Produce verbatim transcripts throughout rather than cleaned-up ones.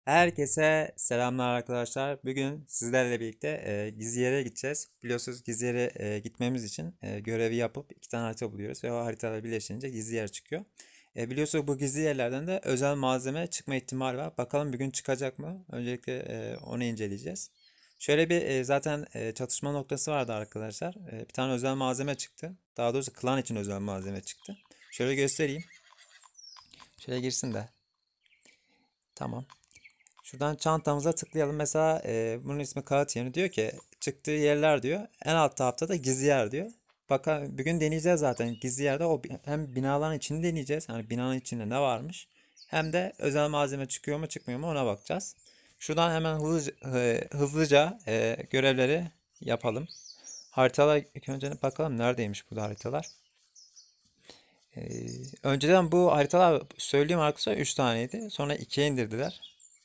Herkese selamlar arkadaşlar. Bugün sizlerle birlikte e, gizli yere gideceğiz. Biliyorsunuz gizli yere e, gitmemiz için e, görevi yapıp iki tane harita buluyoruz ve o haritalar birleşince gizli yer çıkıyor. E, biliyorsunuz bu gizli yerlerden de özel malzeme çıkma ihtimali var. Bakalım bugün çıkacak mı? Öncelikle e, onu inceleyeceğiz. Şöyle bir e, zaten e, çatışma noktası vardı arkadaşlar. E, bir tane özel malzeme çıktı. Daha doğrusu klan için özel malzeme çıktı. Şöyle göstereyim. Şöyle girsin de. Tamam. Şuradan çantamıza tıklayalım. Mesela e, bunun ismi kağıt yeni. Diyor ki çıktığı yerler diyor. En alt tarafta da gizli yer diyor. Bakalım bugün deneyeceğiz zaten. Gizli yerde o hem binaların içini deneyeceğiz. Hani binanın içinde ne varmış. Hem de özel malzeme çıkıyor mu çıkmıyor mu ona bakacağız. Şuradan hemen hızlıca, e, hızlıca e, görevleri yapalım. Haritalar ilk önce bakalım neredeymiş bu haritalar. E, önceden bu haritalar söyleyeyim arkadaşlar üç taneydi. Sonra ikiye indirdiler.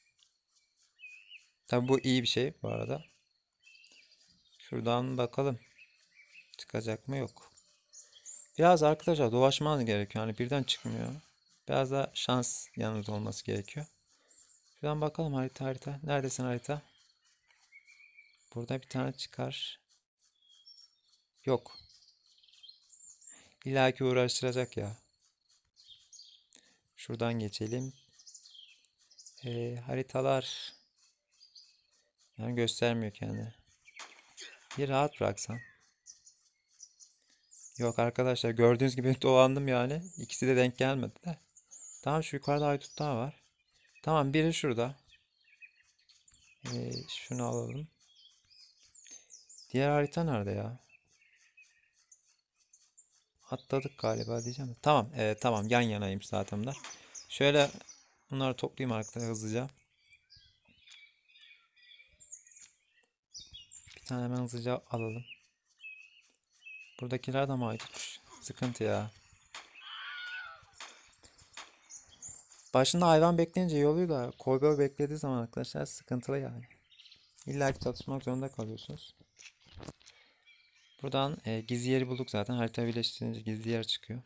Tabi bu iyi bir şey bu arada. Şuradan bakalım. Çıkacak mı? Yok. Biraz arkadaşlar dolaşmanız gerekiyor. Hani birden çıkmıyor. Biraz da şans yanınızda olması gerekiyor. Şuradan bakalım harita harita. Neredesin harita? Burada bir tane çıkar. Yok. İlla ki uğraştıracak ya. Şuradan geçelim. Ee, haritalar. Yani göstermiyor kendini. Bir rahat bıraksan. Yok arkadaşlar gördüğünüz gibi dolandım yani. İkisi de denk gelmedi de. Tamam şu yukarıda haydut daha var. Tamam biri şurada. Ee, şunu alalım. Diğer harita nerede ya? Atladık galiba diyeceğim. Tamam, e, tamam yan yanayım zaten bunlar. Şöyle bunları toplayayım arkadaşlar hızlıca. Bir tane hemen hızlıca alalım. Buradakiler de mi aydutmuş? Sıkıntı ya. Başında hayvan bekleyince iyi oluyor da koyboy beklediği zaman arkadaşlar sıkıntılı yani. İlla ki çatışmak zorunda kalıyorsunuz. Buradan e, gizli yeri bulduk zaten. Harita birleştirince gizli yer çıkıyor.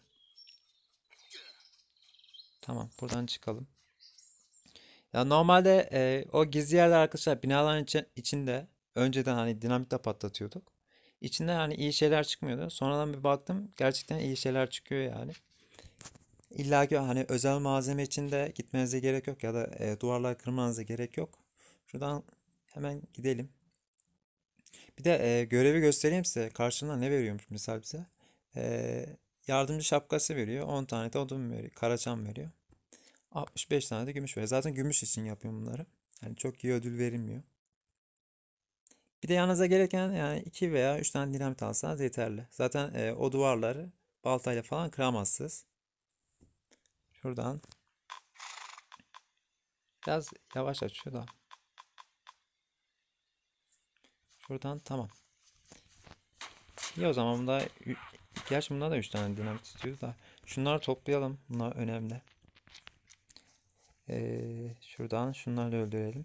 Tamam buradan çıkalım. Ya normalde e, o gizli yerler arkadaşlar binaların içi- içinde önceden hani dinamitle patlatıyorduk. İçinden hani iyi şeyler çıkmıyordu. Sonradan bir baktım gerçekten iyi şeyler çıkıyor yani. İlla ki hani özel malzeme içinde gitmenize gerek yok ya da e, duvarlar kırmanıza gerek yok. Şuradan hemen gidelim. Bir de e, görevi göstereyim size. Karşılığında ne veriyormuş misal bize. E, yardımcı şapkası veriyor. on tane de odun veriyor. Karaçam veriyor. altmış beş tane de gümüş veriyor. Zaten gümüş için yapıyorum bunları. Yani çok iyi ödül verilmiyor. Bir de yanınıza gereken yani iki veya üç tane dinamit alsanız yeterli. Zaten e, o duvarları baltayla falan kıramazsınız. Şuradan biraz yavaş açıyor da. Şuradan tamam. İyi o zaman bunda gerçi bunda da üç tane dinamit istiyoruz da. Şunları toplayalım. Bunlar önemli. Ee, şuradan şunları öldürelim.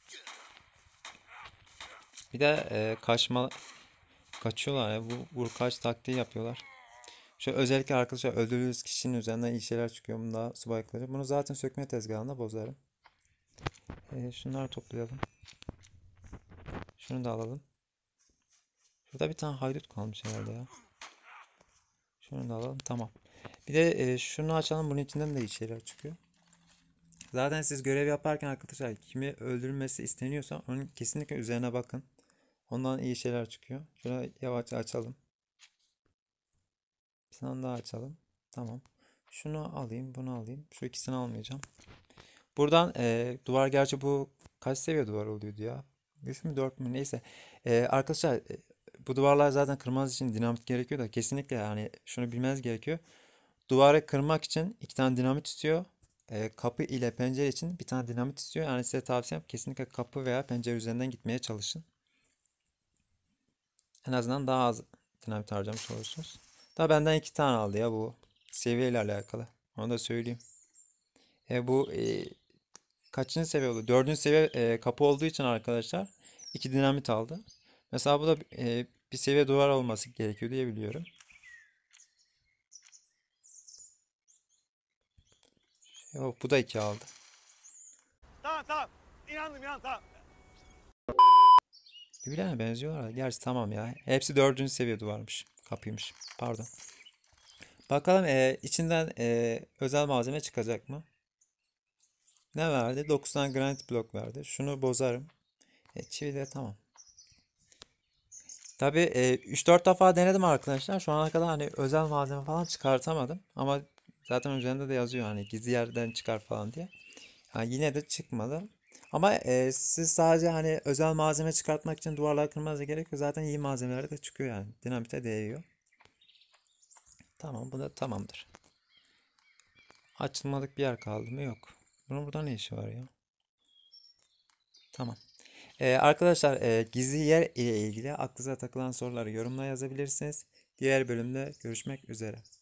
Bir de e, kaçma kaçıyorlar ya. Bu vur kaç taktiği yapıyorlar. Şu özellikle arkadaşlar öldürdüğünüz kişinin üzerinden iyi şeyler çıkıyor. Bunda subaylıkları. Bunu zaten sökme tezgahında bozarım. Ee, şunları toplayalım. Şunu da alalım. Şurada bir tane haydut kalmış herhalde ya. Şunu da alalım. Tamam. Bir de e, şunu açalım. Bunun içinden de iyi şeyler çıkıyor. Zaten siz görev yaparken arkadaşlar kimi öldürülmesi isteniyorsa onun kesinlikle üzerine bakın. Ondan iyi şeyler çıkıyor. Şöyle yavaşça açalım. Bir tane daha açalım. Tamam. Şunu alayım, bunu alayım. Şu ikisini almayacağım. Buradan e, duvar gerçi bu kaç seviye duvar oluyordu ya? üç mü dört mü neyse. E, arkadaşlar e, bu duvarlar zaten kırmanız için dinamit gerekiyor da kesinlikle yani şunu bilmeniz gerekiyor. Duvarı kırmak için iki tane dinamit istiyor. E, kapı ile pencere için bir tane dinamit istiyor. Yani size tavsiyem kesinlikle kapı veya pencere üzerinden gitmeye çalışın. En azından daha az dinamit harcamış olursunuz. Da benden iki tane aldı ya bu seviyeyle alakalı. Onu da söyleyeyim. E, bu e, kaçıncı seviye oldu? Dördüncü seviye e, kapı olduğu için arkadaşlar iki dinamit aldı. Mesela bu da e, bir seviye duvar olması gerekiyor diye biliyorum. Yok bu da iki aldı. Tamam tamam. yandım yandım tamam. Birbirlerine benziyorlar. Gerçi tamam ya. Hepsi dördüncü seviye duvarmış. Kapıymış. Pardon. Bakalım e, içinden e, özel malzeme çıkacak mı? Ne verdi? dokuz tane granit blok verdi. Şunu bozarım. E, çivi de tamam. Tabii e, üç dört defa denedim arkadaşlar. Şu ana kadar hani özel malzeme falan çıkartamadım. Ama zaten üzerinde de yazıyor hani gizli yerden çıkar falan diye. Ha, yine de çıkmadı. Ama e, siz sadece hani özel malzeme çıkartmak için duvarlar kırmanıza gerek yok. Zaten iyi malzemeler de çıkıyor yani. Dinamite değiyor. Tamam, bu da tamamdır. Açılmadık bir yer kaldı mı? Yok. Bunun burada ne işi var ya? Tamam. Ee, arkadaşlar e, gizli yer ile ilgili aklınıza takılan soruları yorumlara yazabilirsiniz. Diğer bölümde görüşmek üzere.